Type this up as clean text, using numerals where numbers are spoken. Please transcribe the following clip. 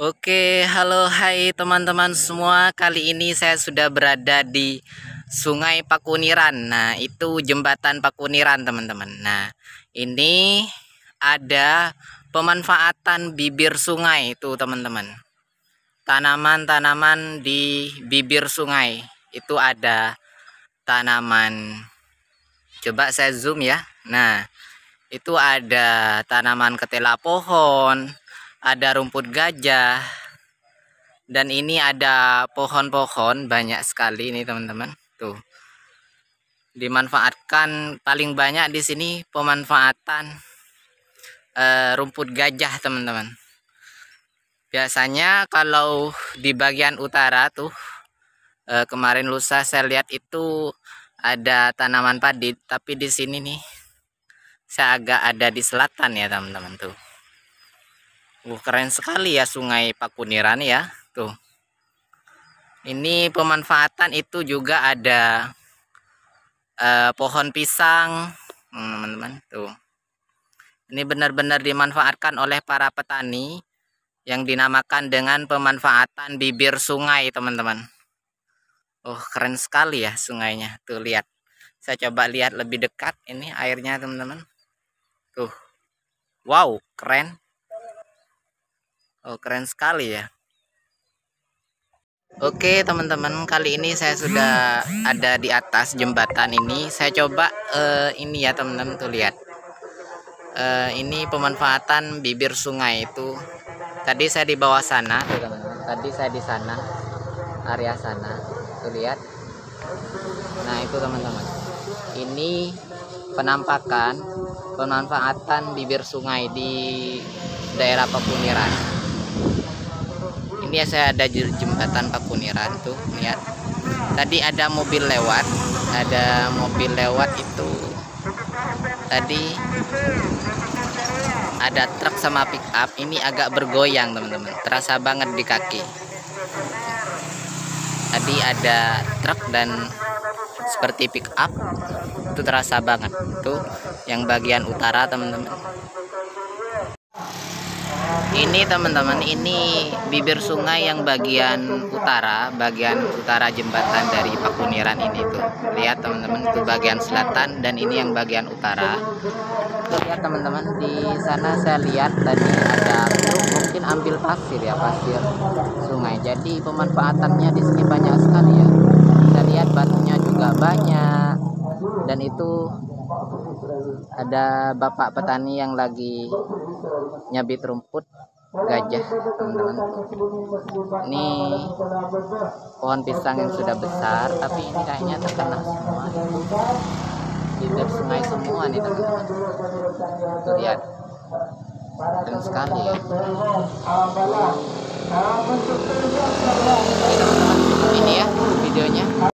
Oke, halo, hai teman-teman semua. Kali ini saya sudah berada di Sungai Pakuniran. Nah, itu jembatan Pakuniran, teman-teman. Nah, ini ada pemanfaatan bibir sungai itu, teman-teman. Tanaman-tanaman di bibir sungai. Itu ada tanaman. Coba saya zoom ya. Nah, itu ada tanaman ketela pohon, ada rumput gajah. Dan ini ada pohon-pohon banyak sekali ini teman-teman. Tuh. Dimanfaatkan paling banyak di sini pemanfaatan rumput gajah, teman-teman. Biasanya kalau di bagian utara tuh kemarin lusa saya lihat itu ada tanaman padi, tapi di sini nih saya agak ada di selatan ya, teman-teman tuh. Keren sekali ya Sungai Pakuniran ya. Tuh. Ini pemanfaatan itu juga ada pohon pisang, teman-teman. Tuh. Ini benar-benar dimanfaatkan oleh para petani yang dinamakan dengan pemanfaatan bibir sungai, teman-teman. Oh, keren sekali ya sungainya. Tuh, lihat. Saya coba lihat lebih dekat ini airnya, teman-teman. Tuh. Wow, keren. Oh, keren sekali ya. Oke teman-teman, kali ini saya sudah ada di atas jembatan ini. Saya coba ini ya teman-teman, tuh lihat. Ini pemanfaatan bibir sungai itu. Tadi saya di bawah sana, tuh teman-teman. Tadi saya di sana, area sana. Tuh lihat. Nah itu teman-teman. Ini penampakan pemanfaatan bibir sungai di daerah Pakuniran. Ini saya ada di jembatan Pakuniran tuh, lihat. Tadi ada mobil lewat, itu. Tadi ada truk sama pick up, ini agak bergoyang teman-teman, terasa banget di kaki. Tadi ada truk dan seperti pick up, itu terasa banget tuh yang bagian utara teman-teman. Ini teman-teman, ini bibir sungai yang bagian utara jembatan dari Pakuniran ini tuh. Lihat teman-teman, itu bagian selatan dan ini yang bagian utara. Tuh, lihat teman-teman, di sana saya lihat tadi ada truk mungkin ambil pasir ya, pasir sungai. Jadi pemanfaatannya di sini banyak sekali ya. Kita lihat batunya juga banyak. Dan itu ada bapak petani yang lagi nyabit rumput gajah, teman-teman. Ini pohon pisang yang sudah besar, tapi ini kayaknya terkena semua. Bibir sungai semua nih teman-teman. Tuh lihat, keren sekali ya. Ini ya videonya.